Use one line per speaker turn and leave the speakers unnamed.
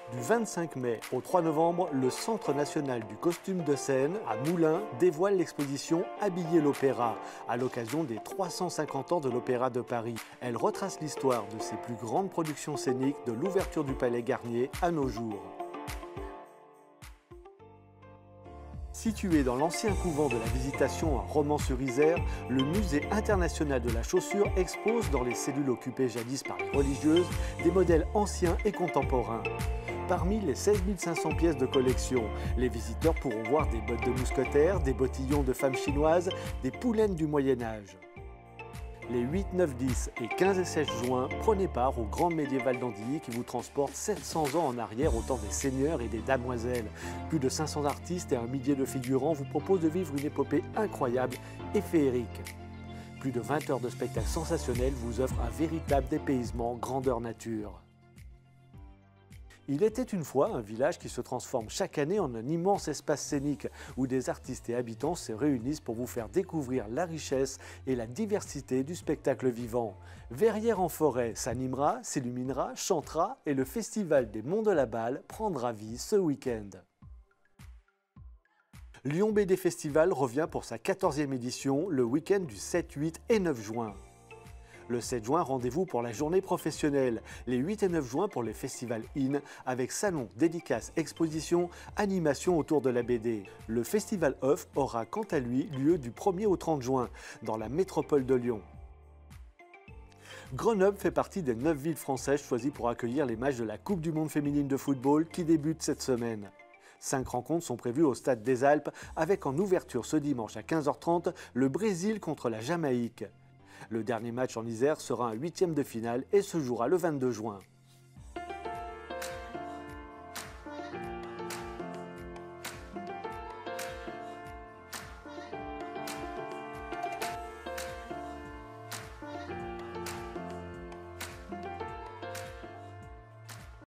Du 25 mai au 3 novembre, le Centre national du costume de scène à Moulins dévoile l'exposition Habiller l'opéra à l'occasion des 350 ans de l'Opéra de Paris. Elle retrace l'histoire de ses plus grandes productions scéniques de l'ouverture du Palais Garnier à nos jours. Situé dans l'ancien couvent de la Visitation à Romans-sur-Isère, le Musée international de la chaussure expose dans les cellules occupées jadis par les religieuses des modèles anciens et contemporains. Parmi les 16 500 pièces de collection, les visiteurs pourront voir des bottes de mousquetaires, des bottillons de femmes chinoises, des poulaines du Moyen-Âge. Les 8, 9, 10 et 15 et 16 juin, prenez part au Grand Médiéval d'Andilly qui vous transporte 700 ans en arrière au temps des seigneurs et des damoiselles. Plus de 500 artistes et un millier de figurants vous proposent de vivre une épopée incroyable et féerique. Plus de 20 heures de spectacle sensationnel vous offrent un véritable dépaysement grandeur nature. Il était une fois un village qui se transforme chaque année en un immense espace scénique où des artistes et habitants se réunissent pour vous faire découvrir la richesse et la diversité du spectacle vivant. Verrières-en-Forêt s'animera, s'illuminera, chantera et le Festival des Monts de la Balle prendra vie ce week-end. Lyon BD Festival revient pour sa 14e édition le week-end du 7, 8 et 9 juin. Le 7 juin, rendez-vous pour la journée professionnelle. Les 8 et 9 juin pour les festivals IN, avec salons, dédicaces, expositions, animations autour de la BD. Le festival OFF aura quant à lui lieu du 1er au 30 juin, dans la métropole de Lyon. Grenoble fait partie des 9 villes françaises choisies pour accueillir les matchs de la Coupe du Monde féminine de football qui débute cette semaine. 5 rencontres sont prévues au Stade des Alpes, avec en ouverture ce dimanche à 15h30 le Brésil contre la Jamaïque. Le dernier match en Isère sera un 8e de finale et se jouera le 22 juin.